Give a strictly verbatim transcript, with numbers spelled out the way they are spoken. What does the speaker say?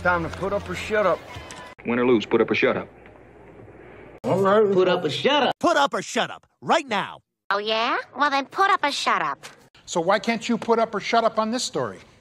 Time to put up or shut up. Win or lose, put up or shut up. All right. Put up or shut up. Put up or shut up, right now. Oh, yeah? Well, then put up or shut up. So why can't you put up or shut up on this story?